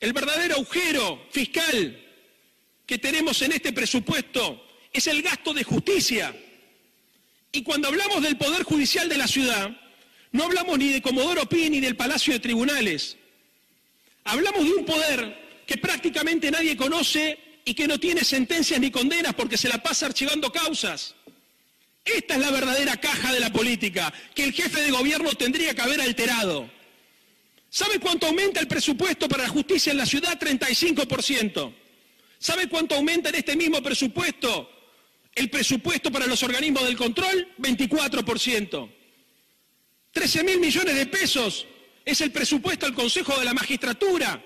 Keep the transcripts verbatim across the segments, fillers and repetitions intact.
El verdadero agujero fiscal que tenemos en este presupuesto es el gasto de justicia. Y cuando hablamos del Poder Judicial de la ciudad, no hablamos ni de Comodoro Pi ni del Palacio de Tribunales. Hablamos de un poder que prácticamente nadie conoce y que no tiene sentencias ni condenas porque se la pasa archivando causas. Esta es la verdadera caja de la política, que el jefe de gobierno tendría que haber alterado. ¿Sabe cuánto aumenta el presupuesto para la justicia en la ciudad? treinta y cinco por ciento. ¿Sabe cuánto aumenta en este mismo presupuesto el presupuesto para los organismos del control? veinticuatro por ciento. trece mil millones de pesos es el presupuesto al Consejo de la Magistratura.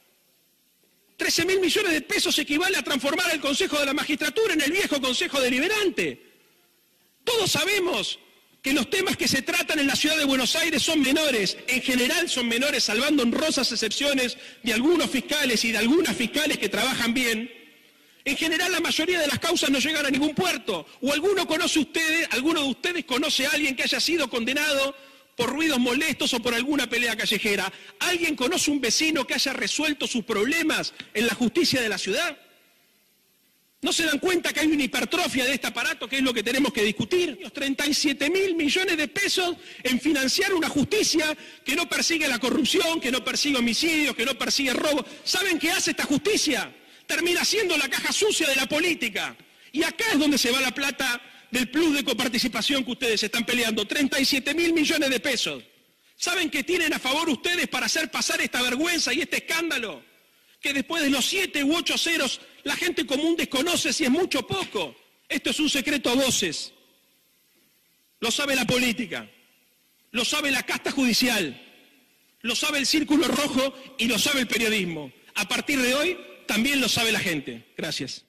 trece mil millones de pesos equivale a transformar el Consejo de la Magistratura en el viejo Consejo Deliberante. Todos sabemos que los temas que se tratan en la ciudad de Buenos Aires son menores, en general son menores, salvando honrosas excepciones de algunos fiscales y de algunas fiscales que trabajan bien. En general la mayoría de las causas no llegan a ningún puerto. ¿O alguno conoce ustedes, alguno de ustedes conoce a alguien que haya sido condenado por ruidos molestos o por alguna pelea callejera? ¿Alguien conoce un vecino que haya resuelto sus problemas en la justicia de la ciudad? ¿No se dan cuenta que hay una hipertrofia de este aparato, que es lo que tenemos que discutir? Los treinta y siete mil millones de pesos en financiar una justicia que no persigue la corrupción, que no persigue homicidios, que no persigue robo. ¿Saben qué hace esta justicia? Termina siendo la caja sucia de la política. Y acá es donde se va la plata del plus de coparticipación que ustedes están peleando. treinta y siete mil millones de pesos. ¿Saben qué tienen a favor ustedes para hacer pasar esta vergüenza y este escándalo? Que después de los siete u ocho ceros la gente común desconoce si es mucho o poco. Esto es un secreto a voces. Lo sabe la política, lo sabe la casta judicial, lo sabe el Círculo Rojo y lo sabe el periodismo. A partir de hoy también lo sabe la gente. Gracias.